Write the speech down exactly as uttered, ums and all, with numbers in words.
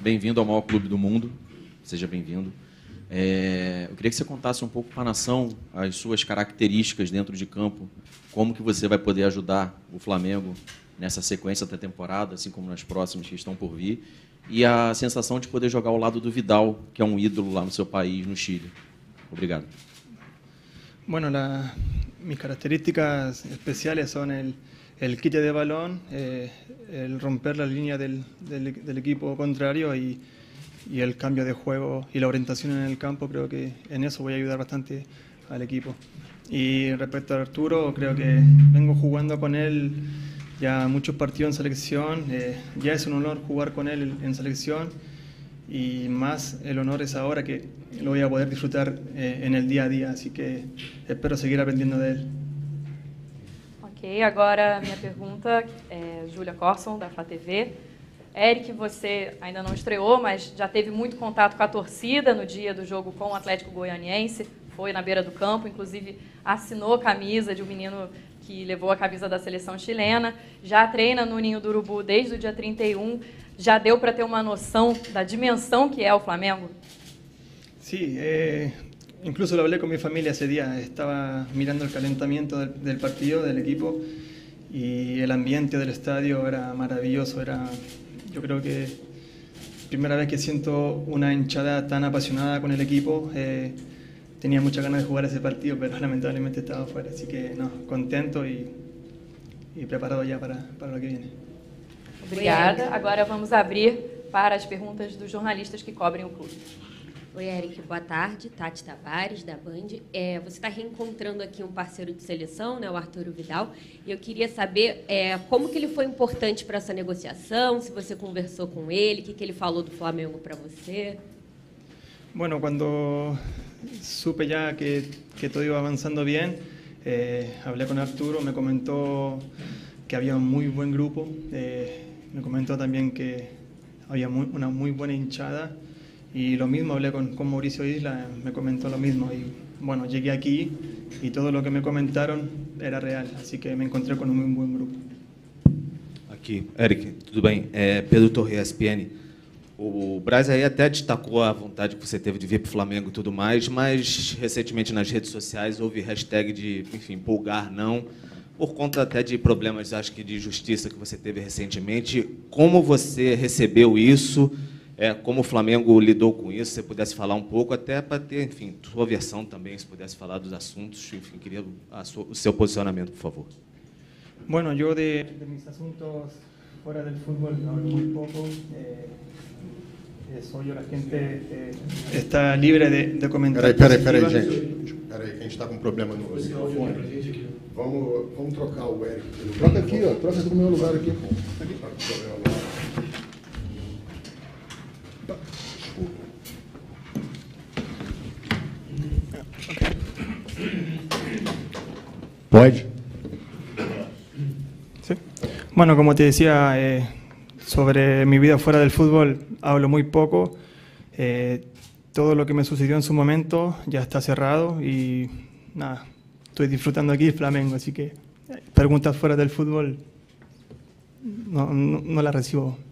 bem-vindo ao maior clube do mundo. Seja bem-vindo. É, eu queria que você contasse um pouco para a nação as suas características dentro de campo, como que você vai poder ajudar o Flamengo nessa sequência da temporada, assim como nas próximas que estão por vir, e a sensação de poder jogar ao lado do Vidal, que é um ídolo lá no seu país, no Chile. Obrigado. Bueno, la, mis características especiales son el, el quite de balón, eh, el romper la línea del, del, del equipo contrario y, y el cambio de juego y la orientación en el campo. Creo que en eso voy a ayudar bastante al equipo. Y respecto a Arturo, creo que vengo jugando con él ya muchos partidos en selección. Eh, ya es un honor jugar con él en selección y más el honor es ahora que lo voy a poder disfrutar eh, en el día a día. Así que espero seguir aprendiendo de él. Ok, agora a minha pergunta é Júlia Corson, da Flá T V. Eric, você ainda não estreou, mas já teve muito contato com a torcida no dia do jogo com o Atlético Goianiense, foi na beira do campo, inclusive assinou a camisa de um menino que levou a camisa da seleção chilena, já treina no Ninho do Urubu desde o dia trinta e um, já deu para ter uma noção da dimensão que é o Flamengo? Sí, eh, incluso lo hablé con mi familia ese día, estaba mirando el calentamiento del, del partido, del equipo, y el ambiente del estadio era maravilloso, era, yo creo que primera vez que siento una hinchada tan apasionada con el equipo. eh, tenía muchas ganas de jugar ese partido, pero lamentablemente estaba fuera, así que no, contento y, y preparado ya para, para lo que viene. Obrigada. Agora vamos abrir para as perguntas dos jornalistas que cobrem o clube. Oi, Eric, boa tarde. Tati Tavares, da Band. É, você está reencontrando aqui um parceiro de seleção, né, o Arturo Vidal, e eu queria saber é, como que ele foi importante para essa negociação, se você conversou com ele, o que, que ele falou do Flamengo para você. Bueno, cuando supe ya que, que todo iba avanzando bien, eh, hablé con Arturo, me comentó que había un muy buen grupo, eh, me comentó también que había muy, una muy buena hinchada, y lo mismo hablé con, con Mauricio Isla, me comentó lo mismo, y bueno, llegué aquí y todo lo que me comentaron era real, así que me encontré con un muy buen grupo. Aqui, Eric, tudo bem? É Pedro Torre, E S P N. O Braz aí até destacou a vontade que você teve de vir para o Flamengo e tudo mais, mas recentemente nas redes sociais houve hashtag de, enfim, pulgar não, por conta até de problemas, acho que de justiça que você teve recentemente. Como você recebeu isso? É, como o Flamengo lidou com isso? Se você pudesse falar um pouco, até para ter, enfim, sua versão também, se pudesse falar dos assuntos, enfim, queria a sua, o seu posicionamento, por favor. Bueno, yo de, de mis asuntos fuera del fútbol hablo muy poco. Eh, eso yo, la gente eh, está libre de, de comentar. Peraí, peraí, peraí, gente. Peraí, que a gente está com um problema no microfone. Vamos, vamos trocar o Eric. Troca aqui, ó. Troca do meu lugar aqui. Pode. Sí. Bueno, como te decía, eh, sobre mi vida fuera del fútbol hablo muy poco. Eh, todo lo que me sucedió en su momento ya está cerrado y nada, estoy disfrutando aquí el Flamengo, así que preguntas fuera del fútbol no, no, no las recibo.